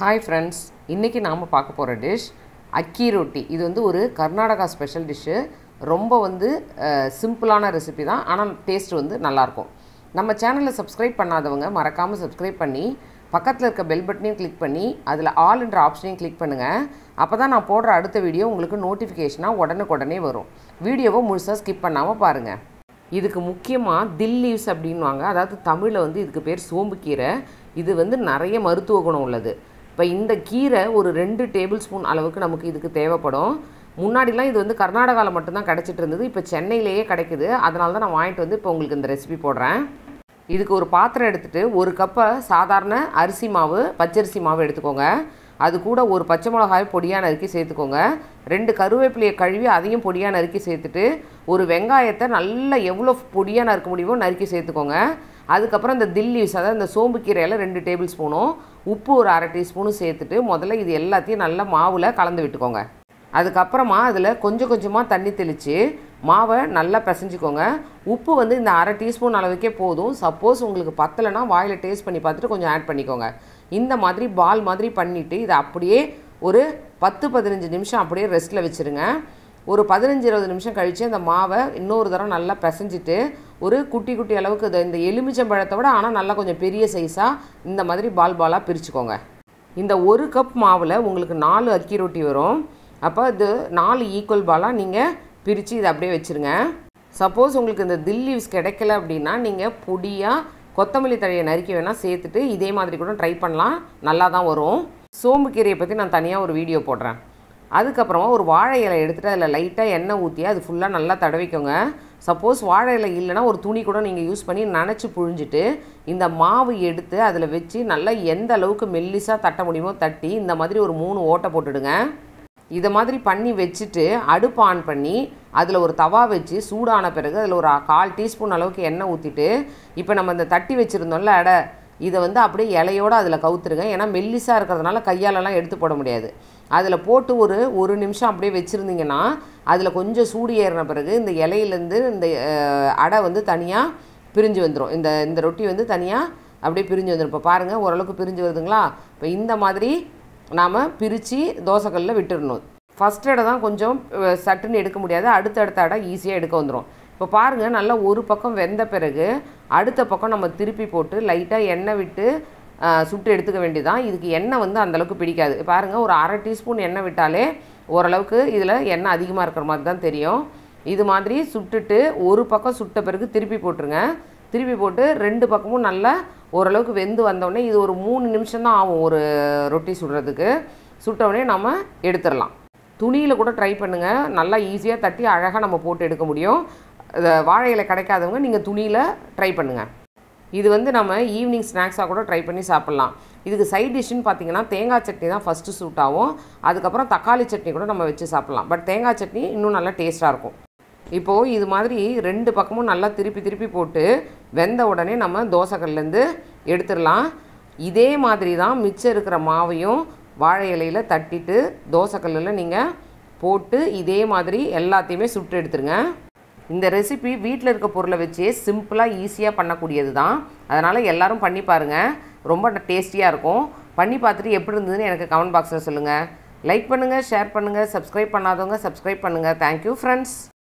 Hi friends, இன்னைக்கு நாம பார்க்க போற டிஷ் அக்கி ரொட்டி. இது வந்து ஒரு கர்நாடகா ஸ்பெஷல் டிஷ். ரொம்ப வந்து சிம்பிளான ரெசிபி தான், ஆனா டேஸ்ட் வந்து நல்லா இருக்கும். நம்ம சேனலை சப்ஸ்கிரைப் பண்ணாதவங்க மறக்காம சப்ஸ்கிரைப் பண்ணி பக்கத்துல இருக்க பெல் பட்டனையும் கிளிக் பண்ணி அதுல ஆல் என்ற ஆப்ஷனையும் கிளிக் பண்ணுங்க. அப்பதான் நான் போடுற அடுத்த வீடியோ உங்களுக்கு நோட்டிஃபிகேஷனா உடனுக்குடனே வரும். வீடியோவை முழுசா ஸ்கிப் பண்ணாம பாருங்க. இதுக்கு முக்கியமா தில் லீவ்ஸ் அப்படின்வாங்க. அதாவது தமிழ்ல வந்து இதுக்கு பேர் சோம்பு கீரை. இது வந்து நிறைய மருத்துவ குணம் உள்ளது. இப்போ இந்த கீரை ஒரு 2 டேபிள் ஸ்பூன் அளவுக்கு நமக்கு இதுக்கு தேவைப்படும். முன்னாடிலாம் இது வந்து கர்நாடகாவில் மட்டும்தான் கிடச்சிட்டு இருந்தது. இப்போ சென்னையிலேயே கிடைக்குது. அதனால தான் நான் வாங்கிட்டு வந்து இப்போ உங்களுக்கு இந்த ரெசிபி போடுறேன். இதுக்கு ஒரு பாத்திரம் எடுத்துகிட்டு 1 கப்பை சாதாரண அரிசி மாவு, பச்சரிசி மாவு எடுத்துக்கோங்க. அது கூட ஒரு பச்சை மிளகாய் பொடியாக நறுக்கி சேர்த்துக்கோங்க. 2 கருவேப்பிலையை கழுவி அதையும் பொடியாக நறுக்கி சேர்த்துட்டு ஒரு வெங்காயத்தை நல்லா எவ்வளோ பொடியாக நறுக்க முடியுமோ நறுக்கி சேர்த்துக்கோங்க. அதுக்கப்புறம் இந்த தில் லீவ்ஸ், அதாவது இந்த சோம்பு கீரையில் 2 டேபிள் ஸ்பூனும் உப்பு ஒரு 1/2 டீஸ்பூனும் சேர்த்துட்டு முதல்ல இது எல்லாத்தையும் நல்லா மாவில் கலந்து விட்டுக்கோங்க. அதுக்கப்புறமா அதில் கொஞ்சம் கொஞ்சமாக தண்ணி தெளித்து மாவை நல்லா பிசைஞ்சிக்கோங்க. உப்பு வந்து இந்த 1/2 டீஸ்பூன் அளவுக்கே போதும். சப்போஸ் உங்களுக்கு பத்தலைன்னா வாயில் டேஸ்ட் பண்ணி பார்த்துட்டு கொஞ்சம் ஆட் பண்ணிக்கோங்க. இந்த மாதிரி பால் மாதிரி பண்ணிவிட்டு இதை அப்படியே ஒரு 10-15 நிமிஷம் அப்படியே ரெஸ்ட்டில் வச்சுருங்க. ஒரு 15-20 நிமிஷம் கழித்து அந்த மாவை இன்னொரு தடவை நல்லா பிசைஞ்சிட்டு ஒரு குட்டி குட்டி அளவுக்கு இந்த எலுமிச்சம்பழத்தை விட ஆனால் நல்லா கொஞ்சம் பெரிய சைஸாக இந்த மாதிரி பாலாக பிரிச்சுக்கோங்க. இந்த 1 கப் மாவில் உங்களுக்கு 4 அக்கி ரொட்டி வரும். அப்போ இது 4 ஈக்குவல் பாலாக நீங்கள் பிரித்து இதை அப்படியே வச்சுருங்க. சப்போஸ் உங்களுக்கு இந்த தில் லீவ்ஸ் கிடைக்கல அப்படின்னா நீங்கள் பொடியாக கொத்தமல்லி தழையை நறுக்கி வேணால் சேர்த்துட்டு இதே மாதிரி கூட ட்ரை பண்ணலாம், நல்லா தான் வரும். சோம்பு கீரையை பற்றி நான் தனியாக ஒரு வீடியோ போடுறேன். அதுக்கப்புறமா ஒரு வாழை இலை எடுத்துகிட்டு அதில் லைட்டாக எண்ணெய் ஊற்றி அது ஃபுல்லாக நல்லா தடவிக்கோங்க. சப்போஸ் வாழை இலை இல்லைன்னா ஒரு துணி கூட நீங்கள் யூஸ் பண்ணி நனைச்சி புழிஞ்சிட்டு இந்த மாவு எடுத்து அதில் வச்சு நல்லா எந்த அளவுக்கு மெல்லிஸாக தட்ட முடியுமோ தட்டி இந்த மாதிரி ஒரு 3 ஓட்டை போட்டுடுங்க. இதை மாதிரி பண்ணி வச்சுட்டு அடுப்பு ஆன் பண்ணி அதில் ஒரு தவா வச்சு சூடான பிறகு அதில் ஒரு 1/4 டீஸ்பூன் அளவுக்கு எண்ணெய் ஊற்றிட்டு இப்போ நம்ம இந்த தட்டி வச்சுருந்தோம்ல அடை, இதை வந்து அப்படியே இலையோடு அதில் கவுத்துருங்க. ஏன்னா மெல்லிஸாக இருக்கிறதுனால கையாலலாம் எடுத்து போட முடியாது. அதில் போட்டு ஒரு நிமிஷம் அப்படியே வச்சுருந்தீங்கன்னா அதில் கொஞ்சம் சூடு ஏறின பிறகு இந்த இலையிலேருந்து இந்த அடை வந்து தனியாக பிரிஞ்சு வந்துடும். இந்த ரொட்டி வந்து தனியாக அப்படியே பிரிஞ்சு வந்துடும். இப்போ பாருங்கள் ஓரளவுக்கு பிரிஞ்சு வருதுங்களா? இப்போ இந்த மாதிரி நாம் பிரித்து தோசைக்கல்லில் விட்டுடணும். ஃபஸ்ட் அடை தான் கொஞ்சம் சட்டுன்னு எடுக்க முடியாது, அடுத்தடுத்த அடை ஈஸியாக எடுக்க வந்துடும். இப்போ பாருங்கள் நல்லா ஒரு பக்கம் வெந்த பிறகு அடுத்த பக்கம் நம்ம திருப்பி போட்டு லைட்டாக எண்ணெய் விட்டு சுட்டு எடுத்துக்க வேண்டியதான். இதுக்கு எண்ணெய் வந்து அந்தளவுக்கு பிடிக்காது. பாருங்கள் ஒரு 1/2 டீஸ்பூன் எண்ணெய் விட்டாலே ஓரளவுக்கு இதில் எண்ணெய் அதிகமாக இருக்கிற மாதிரி தான் தெரியும். இது மாதிரி சுட்டுட்டு ஒரு பக்கம் சுட்ட பிறகு திருப்பி போட்டுருங்க. திருப்பி போட்டு 2 பக்கமும் நல்லா ஓரளவுக்கு வெந்து வந்தோடனே இது ஒரு 3 நிமிஷம் தான் ஆகும் ஒரு ரொட்டி சுடுறதுக்கு. சுட்டவுடனே நம்ம எடுத்துடலாம். துணியில் கூட ட்ரை பண்ணுங்கள், நல்லா ஈஸியாக தட்டி அழகாக நம்ம போட்டு எடுக்க முடியும். வாழை இலை கிடைக்காதவங்க நீங்கள் துணியில் ட்ரை பண்ணுங்கள். இது வந்து நம்ம ஈவினிங் ஸ்நாக்ஸாக கூட ட்ரை பண்ணி சாப்பிட்லாம். இதுக்கு சைட் டிஷ்ஷுன்னு பார்த்தீங்கன்னா தேங்காய் சட்னி தான் ஃபஸ்ட்டு சூட் ஆகும். அதுக்கப்புறம் தக்காளி சட்னி கூட நம்ம வச்சு சாப்பிட்லாம். பட் தேங்காய் சட்னி இன்னும் நல்லா டேஸ்ட்டாக இருக்கும். இப்போது இது மாதிரி 2 பக்கமும் நல்லா திருப்பி போட்டு வெந்த உடனே நம்ம தோசைக்கல்லேருந்து எடுத்துடலாம். இதே மாதிரி தான் மிச்சம் இருக்கிற மாவையும் வாழை இலையில் தட்டிட்டு தோசைக்கல்லில் நீங்கள் போட்டு இதே மாதிரி எல்லாத்தையுமே சுட்டு எடுத்துருங்க. இந்த ரெசிபி வீட்டில் இருக்க பொருளை வச்சே சிம்பிளாக ஈஸியாக பண்ணக்கூடியது தான். அதனால் எல்லோரும் பண்ணி பாருங்கள், ரொம்ப டேஸ்டியாக இருக்கும். பண்ணி பார்த்துட்டு எப்படி இருந்ததுன்னு எனக்கு கமெண்ட் பாக்ஸில் சொல்லுங்கள். லைக் பண்ணுங்கள், ஷேர் பண்ணுங்கள், சப்ஸ்கிரைப் பண்ணாதவங்க சப்ஸ்கிரைப் பண்ணுங்கள். Thank you friends.